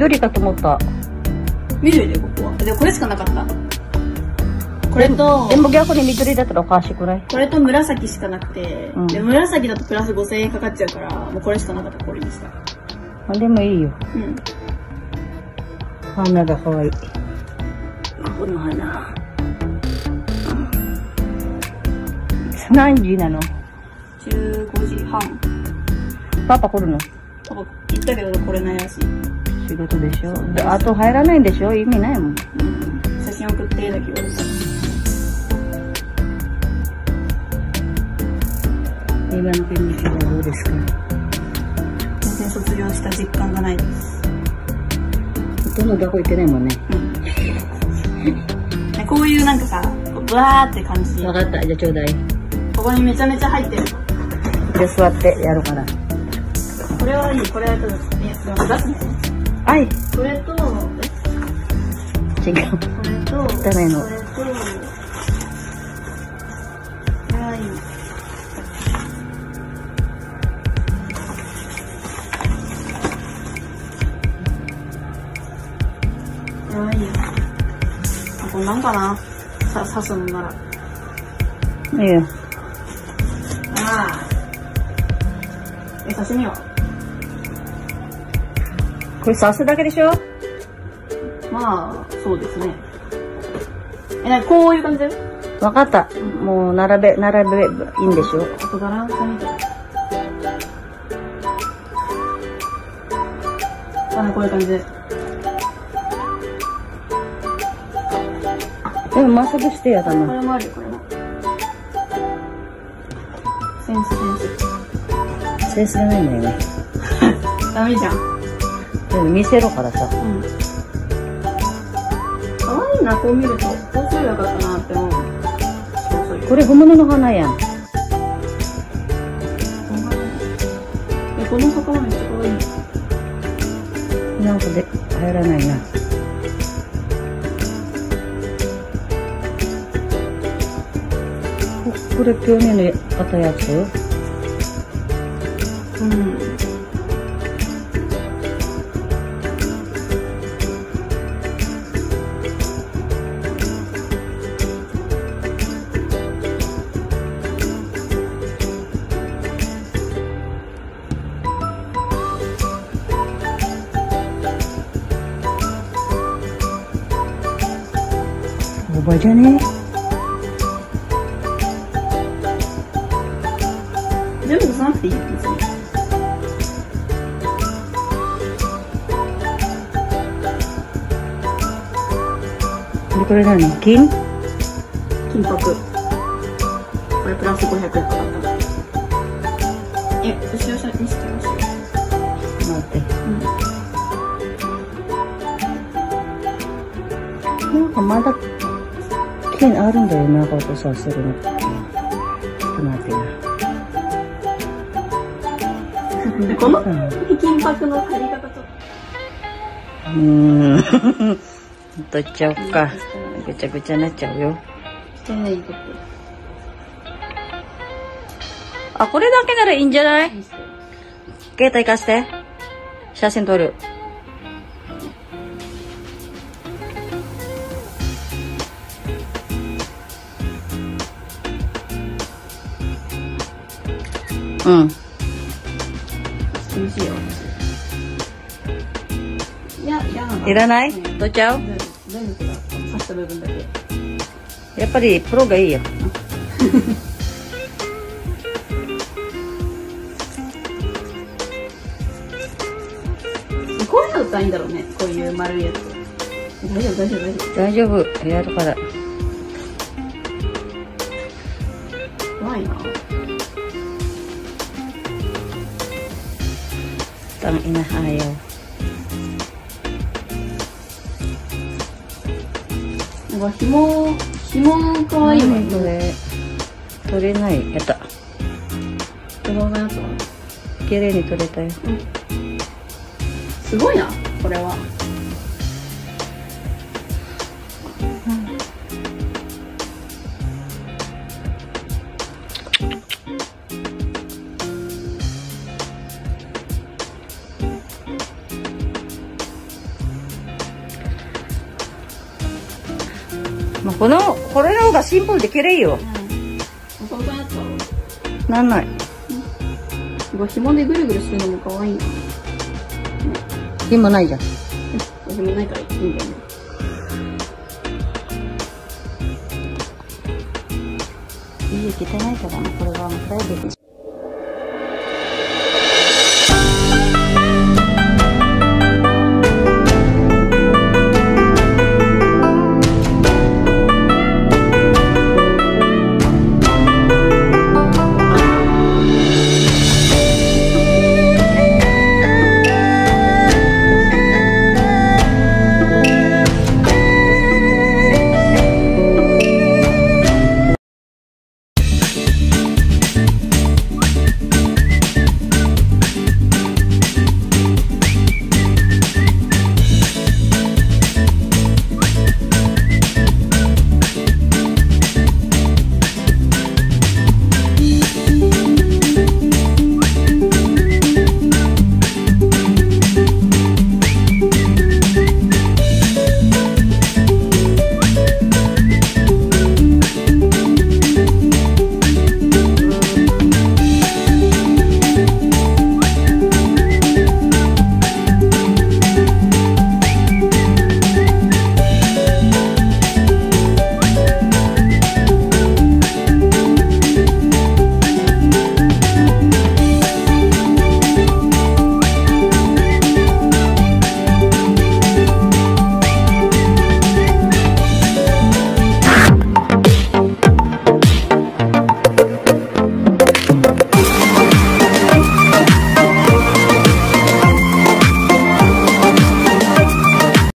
緑かと思った。 緑でここは。でもこれしかなかった。これと、 でも逆に緑だったらおかしくない？ これと紫しかなくて、 うん、 で紫だとプラス5000円かかっちゃうから、もうこれしかなかったらこれにした。 あ、でもいいよ。 うん。 花が可愛い。ここの花。 何時なの ？15時半。 パパ来るの？ パパ言ったけど来れないらしい。 仕事でしょ。あと入らないんでしょ？意味ないもん。 うん。写真送ってだけ言われた。 今の天気はどうですか？ 全然卒業した実感がないです。 ほとんど学校行ってないもんね。 うん。こういうなんかさ、ブワーって感じ。 分かった。じゃあちょうだい。 ここにめちゃめちゃ入ってる。 じゃあ座ってやるから。 これはいい。これはちょっと、いや、出すね。 はい。 これと、 違う。 これと、 ダメの。 これと、これはいい。これはいいよ。あ、こんなんかな。刺すのなら。 いいよ。 ああ。刺身はこれ刺すだけでしょ？ まあ、そうですね。こういう感じだよ。 分かった。もう並べいいんでしょ？ あとバランスみたい。こういう感じで。 でもまっすぐしてやだな。 これもあるよ、これも。センスがないんだよね。 ダメじゃん。 でも見せろからさ。 うん。可愛いな、こう見ると。こうすればよかったなって思う。 これ本物の花やん。 この袴めっちゃ可愛い。 なんかで入らないな。これ去年の買ったやつ？ うん。 おばじゃね？ 全部出さなくていいですね。 これ何？金箔。 これプラス500円かかった。後ろ見せてほしい。 待って。なんかまだ金あるんだよな、ことさせるの。ちょっと待ってな。 でこの金箔の借り方ちょっと。 取っちゃおうか。ぐちゃぐちゃになっちゃうよ。あ、これだけならいいんじゃない？携帯貸して。写真撮る。うん。 美味しいよ。 いらない？取っちゃう？ 全部が刺した部分だけ。 やっぱりプロがいいよ。 こういうのだったらいいんだろうね。こういう丸いやつ。大丈夫。 やるから。 怖いな。 Tang ina, ayaw. なんか紐可愛いわね。 これ取れない。やった。 このやつは綺麗に取れたよ。 すごいな、これは。 これの方がシンプルで綺麗よ。 浅尾さんやったわ。 なんない。 紐でぐるぐるするのも可愛いな。 紐ないじゃん。 紐ないからいいんだよね。 いいよ、汚いからな、これはプライベートに。